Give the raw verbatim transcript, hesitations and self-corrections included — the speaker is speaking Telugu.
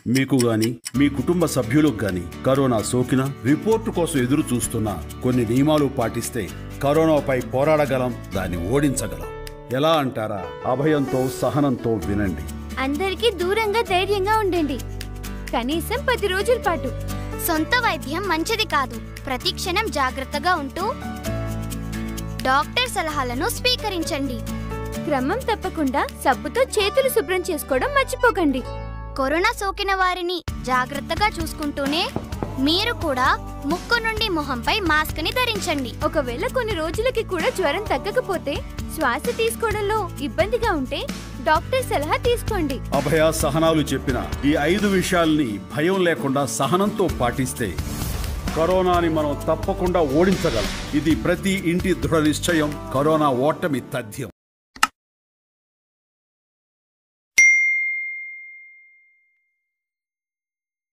మీకు గాని మీ కుటుంబ సభ్యులకు గాని కరోనా సోకినా రిపోర్టు కోసం ఎదురు చూస్తున్నా కొన్ని నియమాలు పాటిస్తే కరోనాపై పోరాడగలం, దాన్ని ఓడించగలం. ఎలా అంటారా? అభయంతో సహనంతో వినండి. అందరికీ దూరంగా ధైర్యంగా ఉండండి. కనీసం పది రోజుల పాటు. సొంత వైద్యం మంచిది కాదు. ప్రతి క్షణం జాగ్రత్తగా ఉంటూ డాక్టర్ సలహాలను స్వీకరించండి. క్రమం తప్పకుండా సబ్బుతో చేతులు శుభ్రం చేసుకోవడం మర్చిపోకండి. కరోనా సోకిన వారిని జాగ్రత్తగా చూసుకుంటూనే మీరు కూడా ముక్కు నుండి మొహంపై మాస్క్ ని ధరించండి. ఒకవేళ కొన్ని రోజులకి కూడా జ్వరం తగ్గకపోతే, శ్వాస తీసుకోవడంలో ఇబ్బందిగా ఉంటే డాక్టర్ సలహా తీసుకోండి. అభయ సహనాలు చెప్పిన ఈ ఐదు విషయాల్ని భయం లేకుండా సహనంతో పాటిస్తే కరోనాని మనం తప్పకుండా ఓడించగలం. ఇది ప్రతి ఇంటి దృఢ నిశ్చయం. కరోనా ఓటమి తథ్యం.